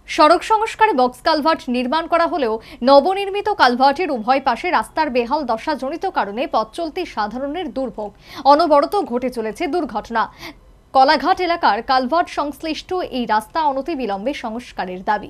সড়ক সংস্কারে box culvert নির্মাণ করা হলেও নবনির্মিত কালভার্টের উভয় পাশে রাস্তার বেহাল দশাজনিত কারণে পথ চলতি সাধারণের দুর্ভোগ। অনবরত ঘটে চলেছে দুর্ঘটনা। কলাঘাট এলাকার কালভার্ট সংশ্লিষ্ট এই রাস্তা অনতিবিলম্বে সংস্কারের দাবি।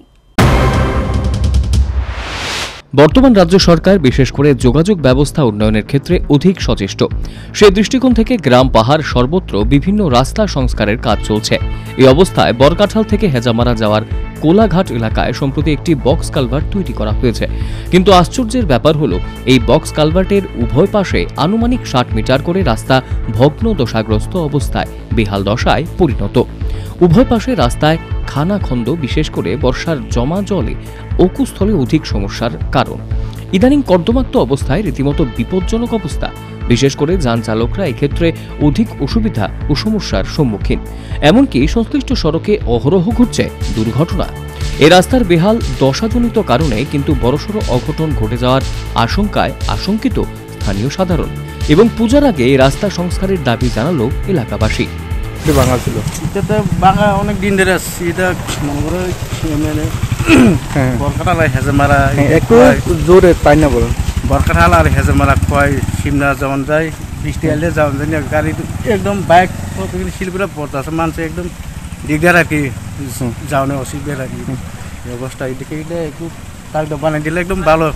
বর্তমান রাজ্য সরকার বিশেষ করে যোগাযোগ ব্যবস্থা উন্নয়নের ক্ষেত্রে অধিক সচেষ্ট। সেই দৃষ্টিকোণ থেকে গ্রাম পাহাড় সর্বত্র বিভিন্ন রাস্তা সংস্কারের কাজ চলছে। এই অবস্থায় বরকাঠাল থেকে হেজামারা যাওয়ার কোলাঘাট এলাকায় সম্প্রতি একটি বক্স কালভার্ট তৈরি করা হয়েছে। কিন্তু আশ্চর্যের ব্যাপার হলো, এই বক্স কালভার্টের উভয় পাশে আনুমানিক 60 মিটার করে রাস্তা ভগ্ন দশাগ্রস্ত অবস্থায় বেহাল দশায় পরিণত। উভয় পাশে রাস্তায় খানাখন্দ, বিশেষ করে বর্ষার জমা জলে অকুস্থলে অধিক সমস্যার কারণ। ইদানিং কর্দমাক্ত অবস্থায় রীতিমতো বিপজ্জনক অবস্থা। বিশেষ করে যান চালকরা এক্ষেত্রে অধিক অসুবিধা ও সমস্যার সম্মুখীন। এমনকি সংশ্লিষ্ট সড়কে অহরহ ঘটছে দুর্ঘটনা। এই রাস্তার বেহাল দশাজনিত কারণে কিন্তু বড়সড় অঘটন ঘটে যাওয়ার আশঙ্কায় আশঙ্কিত স্থানীয় সাধারণ এবং পূজার আগে এই রাস্তা সংস্কারের দাবি জানালো এলাকাবাসী। ভাঙা ছিল, এটা ভাঙা অনেক দিন ধরে আসছে। এটা মনে করো বরকাঠাল আর হেজামারা একটু জোরে পাই না বলুন। বরকাঠাল আর হেজামারা খোয়াই সিমনা যেমন যায়, বৃষ্টি আইলে যেমন জানি গাড়ি একদম বাইক শিল্পীরা পড়তে আছে, মানুষ একদম দিগদার আর কি যাওয়ানো অসুবিধা আর কি অবস্থা। এদিকে একটু তারটা বানিয়ে দিলে একদম ভালো।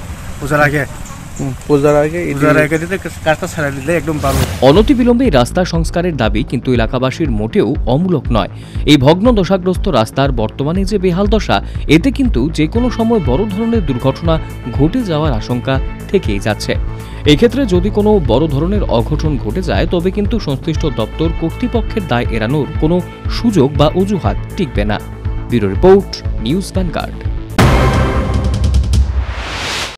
অনতিবিলম্বে রাস্তা সংস্কারের দাবি কিন্তু এলাকাবাসীর মোটেও অমূলক নয়। এই ভগ্ন দশাগ্রস্ত রাস্তার বর্তমানে যে বেহাল দশা, এতে কিন্তু যে কোনো সময় বড় ধরনের দুর্ঘটনা ঘটে যাওয়ার আশঙ্কা থেকেই যাচ্ছে। এক্ষেত্রে যদি কোনো বড় ধরনের অঘটন ঘটে যায়, তবে কিন্তু সংশ্লিষ্ট দপ্তর কর্তৃপক্ষের দায় এড়ানোর কোনো সুযোগ বা অজুহাত টিকবে না। Bureau report, news vanguard.